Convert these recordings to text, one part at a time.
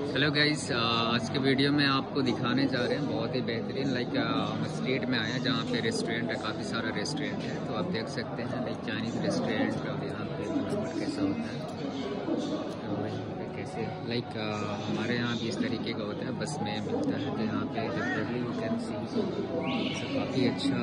Hello guys, आज के video में आपको दिखाने जा रहे हैं बहुत ही बेहतरीन स्ट्रीट में आया जहाँ पे रेस्टोरेंट है, काफ़ी सारा रेस्टोरेंट है। तो आप देख सकते हैं चाइनीज़ रेस्टोरेंट और यहाँ पे बनावट कैसा होता है। तो यहाँ पे कैसे हमारे यहाँ भी इस तरीके का होता है, बस में मिलता है। तो यहाँ पे डेफिनेटली यू कैन सी काफ़ी अच्छा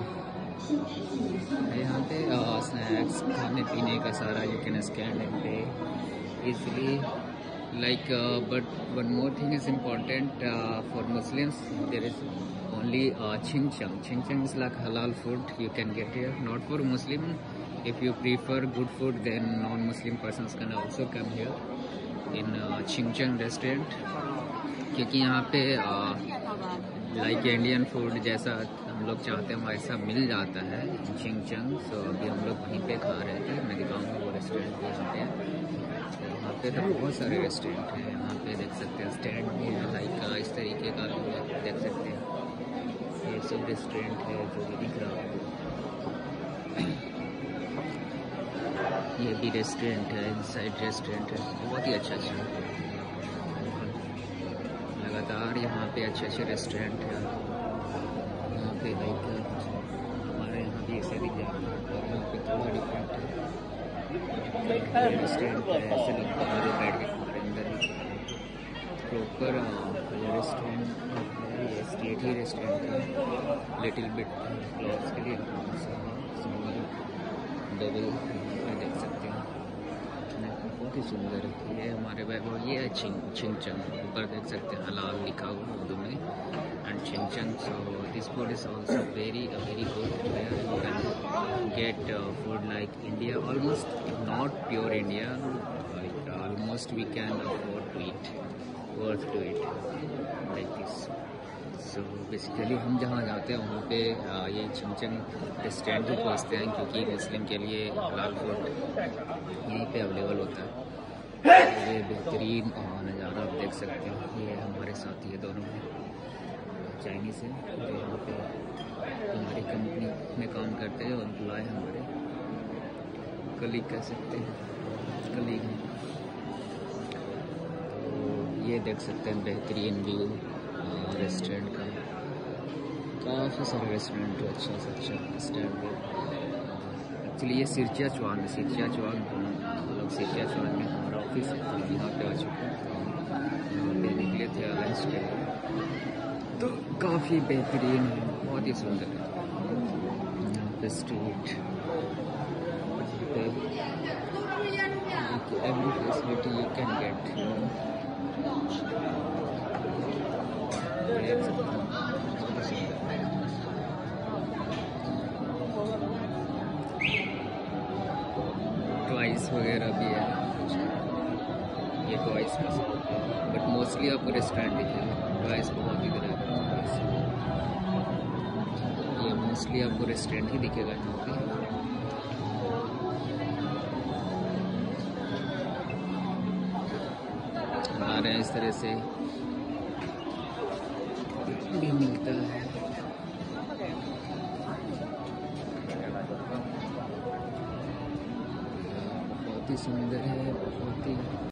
है यहाँ पे स्नैक्स खाने पीने का सारा you can scan and pay easily. But one more thing is important for Muslims. There is only ching chang. Ching chang is like halal food you can get here. Not for Muslim. If you prefer good food, then non-Muslim persons can also come here in ching chang restaurant. क्योंकि यहाँ पे Indian food जैसा हम लोग चाहते हैं वैसा मिल जाता है चिंग चंग। सो अभी हम लोग वहीं पे खा रहे थे। मैं दिखाऊंगा वो रेस्टोरेंट भी यहाँ पे। यहाँ पे तो बहुत सारे रेस्टोरेंट हैं। यहाँ पे देख सकते हैं स्टैंड भी है इस तरीके का देख सकते हैं। ये सब रेस्टोरेंट है जो भी दिख रहा है। ये भी रेस्टोरेंट है, इनसाइड रेस्टोरेंट है, बहुत ही अच्छा लगातार यहाँ पे अच्छे रेस्टोरेंट है। यहाँ पे हमारे यहाँ भी ऐसे दिख जाता है और यहाँ पे थोड़ा डिफरेंट है। रेस्टोरेंट है, ऐसे लगता है मुझे बैठ के हमारे अंदर प्रॉपर रेस्टोरेंट है। ये स्ट्रीट ही रेस्टोरेंट है, लिटिल बिट क्लॉथ्स के लिए डबल देख सकते हैं, बहुत ही सुंदर है। ये हमारे भाई ये है चिंग चंग, ऊपर देख सकते हैं हलाल लिखा हुआ उर्दू में एंड चिंग चंग। So this food is also very good. You can get food like India, almost not pure India, almost we can afford to eat, worth to eat like this. So basically हम जहाँ जाते हैं वहाँ पे ये चिंग restaurant भी पहुँचते हैं, क्योंकि मुस्लिम के लिए हलाल फूड यहीं पे अवेलेबल होता है। ये बेहतरीन नज़ारा आप देख सकते हैं। ये हमारे साथी है, दोनों चाइनीज़ है, जो यहाँ पे हमारी कंपनी में काम करते हैं और एम्प्लॉय हमारे कलीग कह सकते हैं, कलीग हैं। तो ये देख सकते हैं बेहतरीन व्यू रेस्टोरेंट का। काफ़ी सारे रेस्टोरेंट है, अच्छा से अच्छा स्टैंड है। एक्चुअली ये सिरचिया चौहान है, सिरचिया चौहान हम लोग सिरचिया चौहान में हमारा ऑफिस है, तो यहाँ पे आ चुके हैं। तो यहाँ पे निकले थे लंच के लिए, तो काफ़ी बेहतरीन है, बहुत ही सुंदर है। यहाँ पे street every facility you can get. Toys वगैरह भी है, ये टॉयस का बट मोस्टली आपको रेस्टोरेंट दिखेगा। टॉयस बहुत ही तरह का, ये मोस्टली आपको रेस्टोरेंट ही दिखेगा यहाँ पे। आ रहे हैं इस तरह से भी मिलता है। बहुत ही सुंदर है, बहुत ही